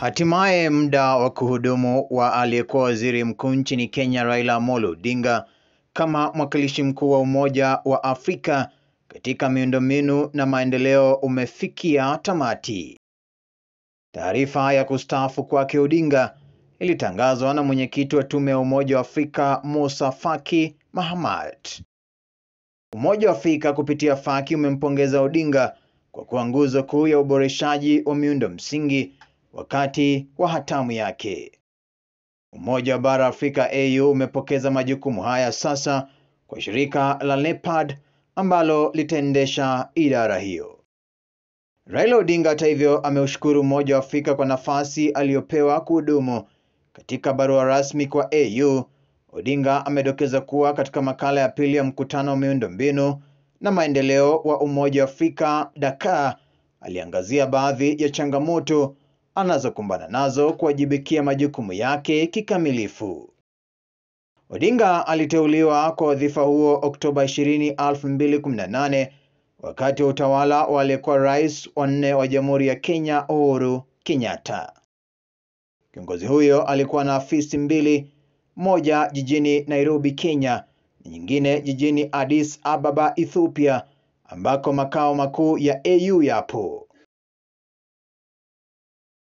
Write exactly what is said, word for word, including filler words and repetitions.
Hatimaye muda wa kuhudumu wa aliyekuwa waziri mkuu nchini Kenya Raila Odinga kama mwakilishi mkuu wa Umoja wa Afrika katika miundombinu na maendeleo umefikia tamati. Taarifa ya kustaafu kwake Odinga ilitangazwa na mwenyekiti wa Tume ya Umoja wa Afrika Moussa Faki Mahamat. Umoja wa Afrika kupitia Faki umempongeza Odinga kwa kuwa nguzo kuu ya uboreshaji wa miundo msingi wakati wa hatamu yake. Umoja wa Bara Afrika A U umepokeza majukumu haya sasa kwa shirika la Leopard ambalo litaendesha idara hiyo. Raila Odinga hata hivyo ameushukuru Umoja wa Afrika kwa nafasi aliyopewa kuhudumu. Katika barua rasmi kwa A U, Odinga amedokeza kuwa katika makala ya pili ya mkutano wa miundombinu na maendeleo wa Umoja wa Afrika Dakar, aliangazia baadhi ya changamoto anazokumbana nazo kuwajibikia majukumu yake kikamilifu. Odinga aliteuliwa kwa wadhifa huo Oktoba ishirini elfu mbili kumi na nane wakati wa utawala wa aliyekuwa rais wa nne wa Jamhuri ya Kenya Uhuru Kenyatta. Kiongozi huyo alikuwa na afisi mbili, moja jijini Nairobi Kenya na nyingine jijini Addis Ababa Ethiopia ambako makao makuu ya A U yapo.